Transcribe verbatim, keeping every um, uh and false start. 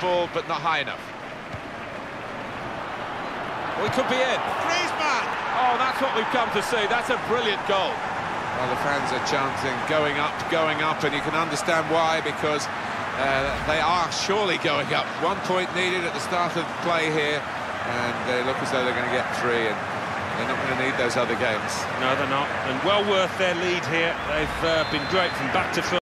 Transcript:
ball, but not high enough. Well, it could be in. Griezmann! Oh, that's what we've come to see. That's a brilliant goal. Well, the fans are chanting, going up, going up, and you can understand why, because uh, they are surely going up. One point needed at the start of play here, and they look as though they're going to get three, and they're not going to need those other games. No, they're not. And well worth their lead here. They've uh, been great from back to front.